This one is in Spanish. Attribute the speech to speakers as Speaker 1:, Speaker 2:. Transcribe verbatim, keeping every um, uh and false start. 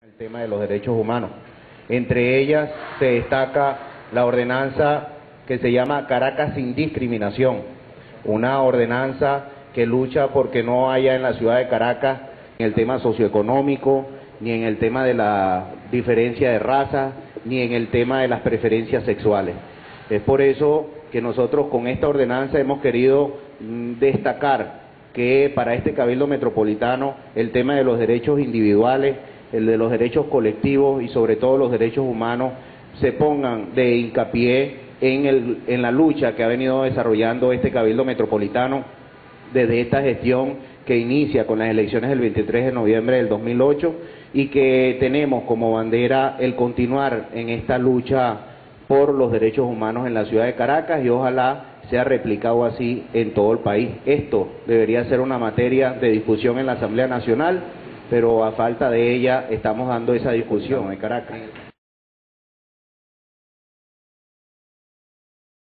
Speaker 1: El tema de los derechos humanos. Entre ellas se destaca la ordenanza que se llama Caracas sin discriminación, una ordenanza que lucha porque no haya en la ciudad de Caracas en el tema socioeconómico, ni en el tema de la diferencia de raza, ni en el tema de las preferencias sexuales. Es por eso que nosotros con esta ordenanza hemos querido mm, destacar que para este Cabildo Metropolitano el tema de los derechos individuales, el de los derechos colectivos y sobre todo los derechos humanos se pongan de hincapié en, el, en la lucha que ha venido desarrollando este Cabildo Metropolitano desde esta gestión que inicia con las elecciones del veintitrés de noviembre del dos mil ocho y que tenemos como bandera el continuar en esta lucha por los derechos humanos en la ciudad de Caracas y ojalá sea replicado así en todo el país. Esto debería ser una materia de discusión en la Asamblea Nacional, pero a falta de ella estamos dando esa discusión en Caracas.